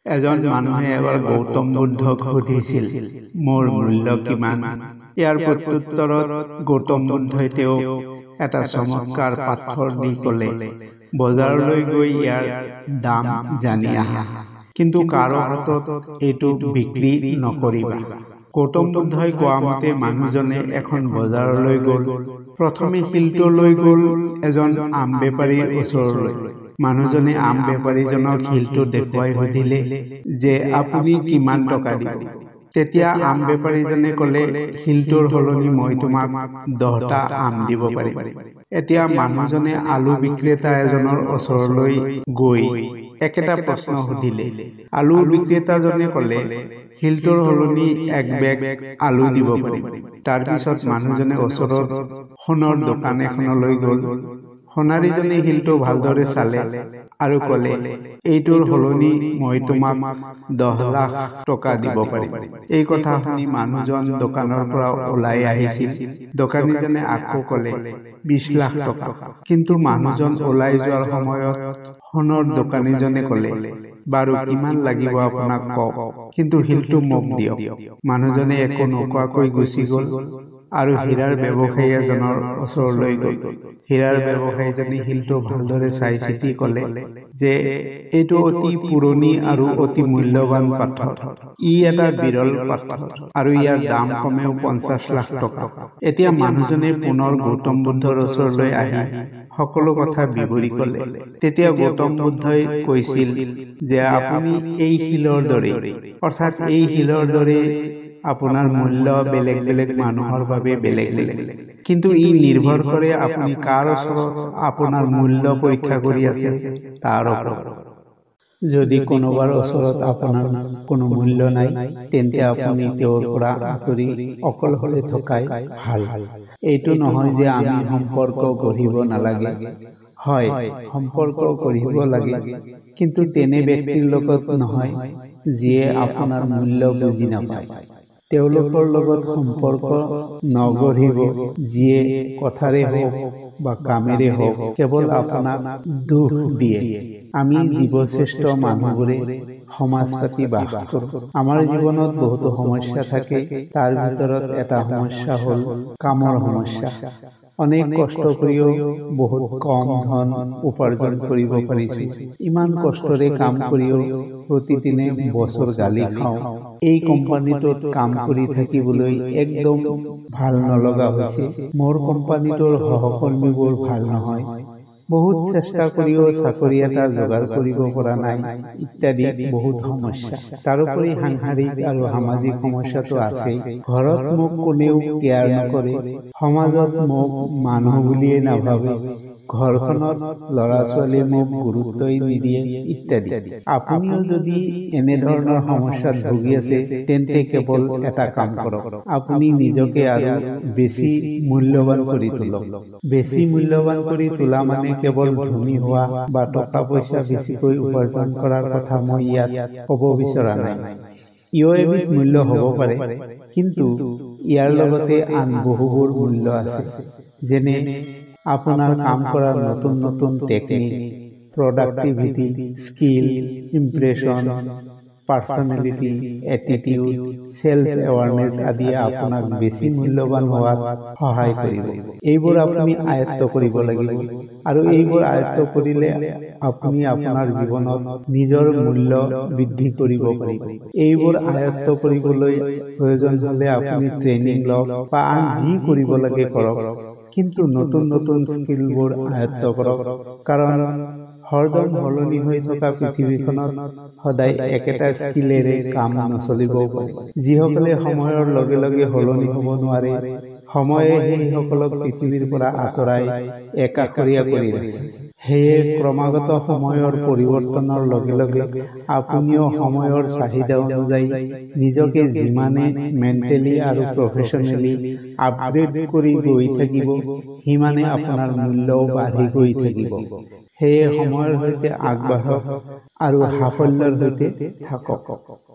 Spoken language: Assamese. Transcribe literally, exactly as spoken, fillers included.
এজন মানুহে এবাৰ গৌতম বুদ্ধক সুধিছিল, মোৰ মূল্য কিমান? ইয়াৰ প্ৰত্যুত্তৰত গৌতম বুদ্ধই তেওঁক এটা চমৎকাৰ পাথৰ দি ক'লে, বজাৰলৈ গৈ ইয়াৰ দাম জানি আহা, কিন্তু কাৰো হাতত এইটো বিক্ৰী নকৰিবা। গৌতম বুদ্ধই কোৱা মতে মানুহজনে এখন বজাৰলৈ গ'ল। প্ৰথমে শিলটো লৈ গ'ল এজন আম বেপাৰীৰ ওচৰলৈ। মানুহজনে আম বেপাৰীজনক শিলটো দেখুৱাই সুধিলে যে আপুনি কিমান টকা দিব? তেতিয়া আম বেপাৰীজনে ক'লে, শিলটোৰ সলনি মই তোমাক দহটা আম দিব পাৰিম। এতিয়া মানুহজনে আলু বিক্ৰেতা এজনৰ ওচৰলৈ গৈ একেটা প্ৰশ্ন সুধিলে। আলু বিক্ৰেতাজনে ক'লে, শিলটোৰ সলনি এক বেগ আলু দিব পাৰিম। তাৰ পিছত মানুহজনে ওচৰৰ সোণৰ দোকান এখনলৈ গ'ল। সোণাৰীজনে শিলটো ভালদৰে চালে আৰু ক'লে, এইটোৰ সলনি মই তোমাক দহ লাখ টকা দিব পাৰিম। এই কথা শুনি মানুহজন দোকানৰ পৰা ওলাই আহিছিল। দোকানীজনে আকৌ ক'লে, বিশ লাখ টকা। কিন্তু মানুহজন ওলাই যোৱাৰ সময়ত সোণৰ দোকানীজনে ক'লে, বাৰু কিমান লাগিব আপোনাক কওক, কিন্তু শিলটো মোক দিয়ক। মানুহজনে একো নোকোৱাকৈ গুচি গ'ল আৰু হীৰাৰ ব্যৱসায়ী এজনৰ ওচৰলৈ গ'ল। হীৰাৰ ব্যৱসায়ীজনে শিলটো ভালদৰে চাই চিতি ক'লে যে এইটো অতি পুৰণি আৰু অতি মূল্যৱান পাথৰ। ই এটা বিৰল পাথৰ আৰু ইয়াৰ দাম কমেও পঞ্চাশ লাখ টকা। এতিয়া মানুহজনে পুনৰ গৌতম বুদ্ধৰ ওচৰলৈ আহি সকলো কথা বিৱৰি ক'লে। তেতিয়া গৌতম বুদ্ধই কৈছিল যে আপুনি এই শিলৰ দৰে, অৰ্থাৎ এই শিলৰ দৰে আপোনাৰ মূল্য বেলেগ বেলেগ মানুহৰ বাবে বেলেগ বেলেগ, কিন্তু ই নিৰ্ভৰ কৰে আপুনি কাৰ ওচৰত আপোনাৰ মূল্য পৰীক্ষা কৰি আছে তাৰ ওপৰত। যদি কোনোবাৰ ওচৰত আপোনাৰ কোনো মূল্য নাই, তেন্তে আপুনি তেওঁৰ পৰা আঁতৰি অকলশৰে থকাই ভাল। এইটো নহয় যে আমি সম্পৰ্ক গঢ়িব নালাগে। হয়, সম্পৰ্ক গঢ়িব লাগে, কিন্তু তেনে ব্যক্তিৰ লগত নহয় যিয়ে আপোনাৰ মূল্য বুজি নাপায়। তেওঁলোকৰ লগত সম্পৰ্ক নগঢ়িব যিয়ে কথাৰে হওক বা কামেৰে হওক কেৱল আপোনাক দুখ দিয়ে। আমি জীৱশ্ৰেষ্ঠ মানুহবোৰে সমাজ পাতি বাস কৰোঁ। আমাৰ জীৱনত বহুতো সমস্যা থাকে। তাৰ ভিতৰত এটা সমস্যা হ'ল কামৰ সমস্যা। অনেক কষ্ট কৰিও বহুত কম ধন উপাৰ্জন কৰিব পাৰিছো। ইমান কষ্টৰে কাম কৰিও প্ৰতিদিনে বছৰ গালি খাওঁ। এই কোম্পানীটোত কাম কৰি থাকিবলৈ একদম ভাল নলগা হৈছে। মোৰ কোম্পানীটোৰ সহকৰ্মীবোৰ ভাল নহয়। বহুত চেষ্টা কৰিও চাকৰি এটা যোগাৰ কৰিব পৰা নাই, ইত্যাদি বহুত সমস্যা। তাৰোপৰি সাংসাৰিক আৰু সামাজিক সমস্যাটো আছেই। ঘৰত মোক কোনেও কেয়াৰ নকৰে, সমাজত মোক মানুহ বুলিয়ে নাভাবে, ঘৰখনত ল'ৰা ছোৱালীয়ে মোক গুৰুত্বই নিদিয়ে, ইত্যাদি। আপুনিও যদি এনেধৰণৰ সমস্যাত ভুগি আছে, তেন্তে কেৱল এটা কাম কৰক, আপুনি নিজকে আৰু বেছি মূল্যৱান কৰি তোলক। বেছি মূল্যৱান কৰি তোলা মানে কেৱল ধনী হোৱা বা টকা পইচা বেছিকৈ উপাৰ্জন কৰাৰ কথা মই ইয়াত ক'ব বিচৰা নাই। ইও এবিধ মূল্য হ'ব পাৰে, কিন্তু ইয়াৰ লগতে আন বহুবোৰ মূল্য আছে, যেনে আপোনাৰ কাম কৰাৰ নতুন নতুন technique, productivity, skill, impression, personality, attitude, self awareness আদিয়ে আপোনাক বেছি মূল্যৱান হোৱাত সহায় কৰিব। এইবোৰ আপুনি আয়ত্ত কৰিব লাগিব, আৰু এইবোৰ আয়ত্ত কৰিলে আপুনি আপোনাৰ জীৱনত নিজৰ মূল্য বৃদ্ধি কৰিব পাৰিব। এইবোৰ আয়ত্ত কৰিবলৈ প্ৰয়োজন হ'লে আপুনি ট্ৰেইনিং লওক বা আন যি কৰিব লাগে কৰক, কিন্তু নতুন নতুন স্কিলবোৰ আয়ত্ত কৰক, কাৰণ হৰদম সলনি হৈ থকা পৃথিৱীখনত সদায় একেটা স্কিলেৰে কাম নচলিবও পাৰে। যিসকলে সময়ৰ লগে লগে সলনি হ'ব নোৱাৰে, সময়ে সেইসকলক পৃথিৱীৰ পৰা আঁতৰাই একাষৰীয়া কৰি ৰাখে। সেয়ে ক্ৰমাগত সময়ৰ পৰিৱৰ্তনৰ লগে লগে আপুনিও সময়ৰ চাহিদা অনুযায়ী নিজকে যিমানে মেণ্টেলি আৰু প্ৰফেচনেলি আপগ্ৰেড কৰি গৈ থাকিব, সিমানে আপোনাৰ মূল্যও বাঢ়ি গৈ থাকিব। সেয়ে সময়ৰ সৈতে আগবাঢ়ক আৰু সাফল্যৰ সৈতে থাকক।